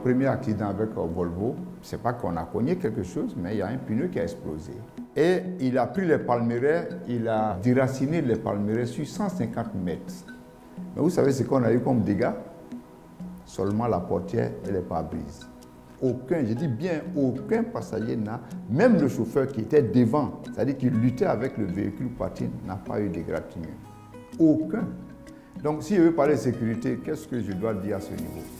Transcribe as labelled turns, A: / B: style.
A: premier accident avec Volvo, c'est pas qu'on a cogné quelque chose, mais il y a un pneu qui a explosé. Et il a pris les palmeraies, il a déraciné les palmeraies sur 150 mètres. Mais vous savez ce qu'on a eu comme dégâts? Seulement la portière et les pare-brises. Aucun, je dis bien aucun passager n'a, même le chauffeur qui était devant, c'est-à-dire qui luttait avec le véhicule parti, n'a pas eu d'égratignure. Aucun. Donc si je veux parler de sécurité, qu'est-ce que je dois dire à ce niveau?